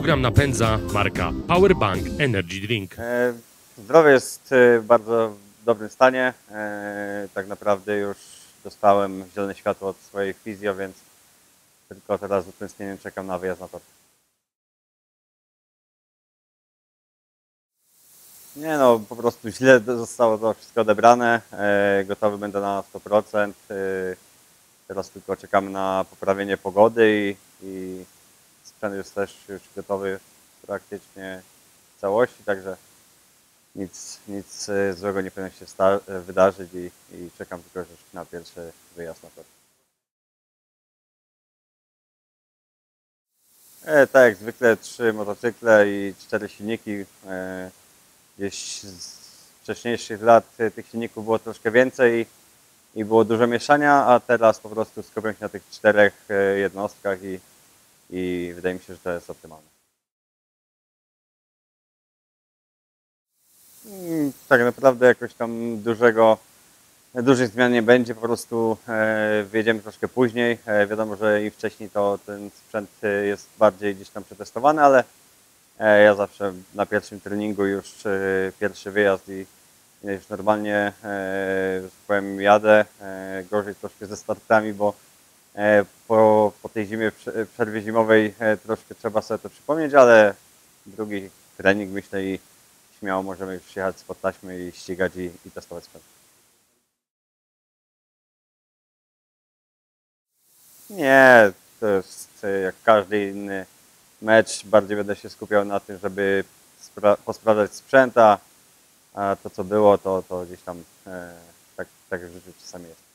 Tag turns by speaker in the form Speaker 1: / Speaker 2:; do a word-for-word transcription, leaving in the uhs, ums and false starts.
Speaker 1: program napędza marka Powerbank Energy Drink.
Speaker 2: E, Zdrowie jest e, w bardzo dobrym stanie. E, Tak naprawdę już dostałem zielone światło od swojej fizjo, więc tylko teraz z utęsknieniem czekam na wyjazd na tor. Nie no, po prostu źle zostało to wszystko odebrane. E, Gotowy będę na sto procent. E, Teraz tylko czekamy na poprawienie pogody i, i sprzęt jest też już gotowy praktycznie w całości, także nic, nic e, złego nie powinno się sta- e, wydarzyć i, i czekam tylko już na pierwszy wyjazd na tor. E, tak jak zwykle trzy motocykle i cztery silniki. E, gdzieś z wcześniejszych lat e, tych silników było troszkę więcej i było dużo mieszania, a teraz po prostu skupiam się na tych czterech e, jednostkach i, i wydaje mi się, że to jest optymalne. Mm, Tak naprawdę jakoś tam dużego, dużych zmian nie będzie, po prostu e, wyjedziemy troszkę później. E, wiadomo, że i wcześniej to ten sprzęt e, jest bardziej gdzieś tam przetestowany, ale e, ja zawsze na pierwszym treningu już e, pierwszy wyjazd i i już normalnie, e, że tak powiem, jadę. E, gorzej troszkę ze startami, bo e, po, po tej zimie, prze- przerwie zimowej e, troszkę trzeba sobie to przypomnieć, ale drugi trening myślę i śmiało możemy już jechać spod taśmy i ścigać i, i testować sprzęt. Nie, to jest e, jak każdy inny mecz. Bardziej będę się skupiał na tym, żeby spra- posprawdzać sprzęta, a to co było, to, to gdzieś tam e, tak, tak w życiu czasami jest.